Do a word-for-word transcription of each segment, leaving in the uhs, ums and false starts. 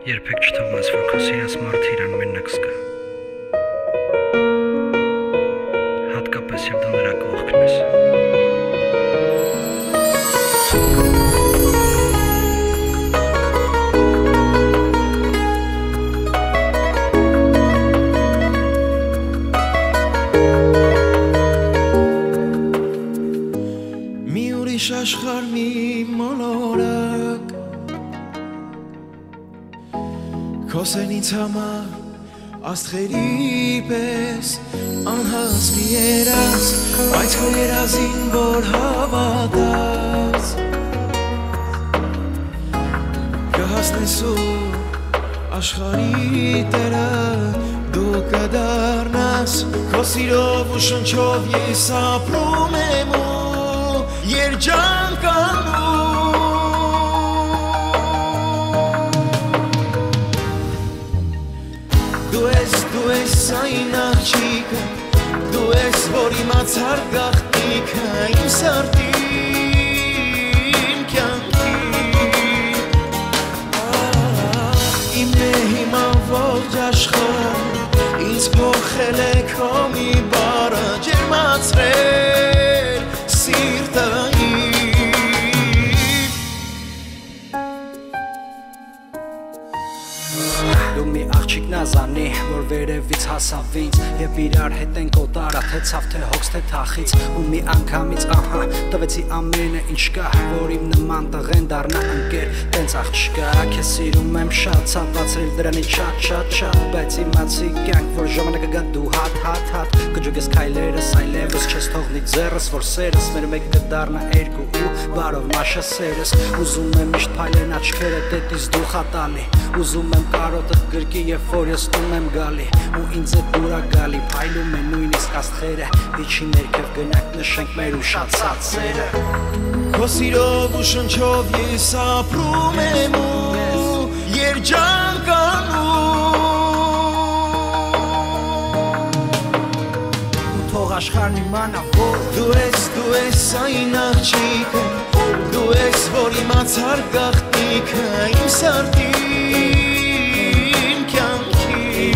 Երբեք չթողնես, որ քո սիրած մարդը իրան մենակ զգա։ Հատկապես երբ դու նրա կողքն ես։ Մի ուրիշ աշխարհ մի մոլորակ Քոսեն ինձ համար աստղերի պես անհաս մի երազ Բայց քո երազին որ հավատաս Կհասնես ու աշխարհի տերը դու կդառնաս Քո սիրով ու շնչով ես ապրում եմ ու երջանկանում Դու ես, դու ես այն աղջիկը Դու ես, որ իմացար գաղտնիքը Իմ սրտի, իմ կյանքի Իմն է հիմա ողջ աշխարհ Ինձ փոխել է քո մի բառը Ջերմացրել սիրտային Դու մի աղջիկ նազանի, որ վերևից հասավ ինձ Եվ իրար հետ ենք օտար, թե ցավ, թե հոգս, թե թախից Ու մի անգամից, ահա, տվեցի ամենը ինչ կա Որ իմ նման տղեն դառնա ընկեր, տենց աղջկա Քեզ սիրում եմ շատ, ցավացրել դրանից շատ, շատ, շատ Բայց իմացի կյանք, որ ժամանակը գա դու հատ, հատ, հատ Կջուգես քայլերս, այլևս չես թողնի ձեռս Որ սերս մեր մեկ կդառնա երկու ու բարով մաշա սերս Ուզում եմ միշտ փայլեն աչքերը, դետից դու խատալի Ուզում եմ կարոտը գրկի, երբ որ ես տուն եմ գալի Ու ինձ է դուրա գալի, փայլում է նույնիսկ աստղերը Իջի ներքև գնանք նշենք մեր ուշացած սերը Քո սիրով ու շնչով ես ապրում եմ ու երջանկանում Ու թող աշխարհն իմանա, որ Դու ես, դու ես այն աղջիկը Դու ես, որ իմացար գաղտնիքը Իմ սրտի, իմ կյանքի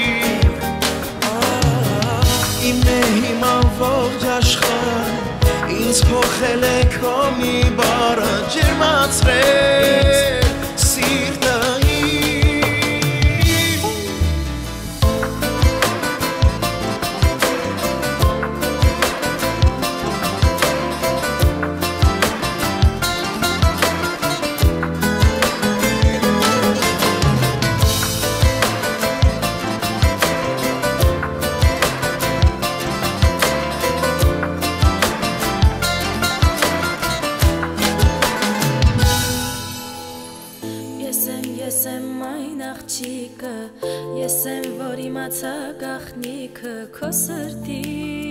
Իմն է հիմա ողջ աշխարհ Ինձ փոխել է քո մի բառը Ջերմացրել սիրտային Ես եմ այն աղջիկը, ես եմ որ իմացա գաղտնիքը քո սրտի